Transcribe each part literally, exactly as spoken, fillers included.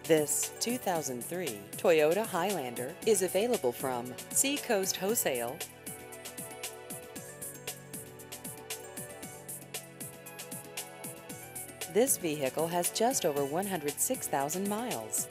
This two thousand three Toyota Highlander is available from Seacoast Wholesale. This vehicle has just over one hundred six thousand miles.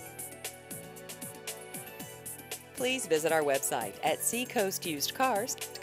Please visit our website at seacoast used cars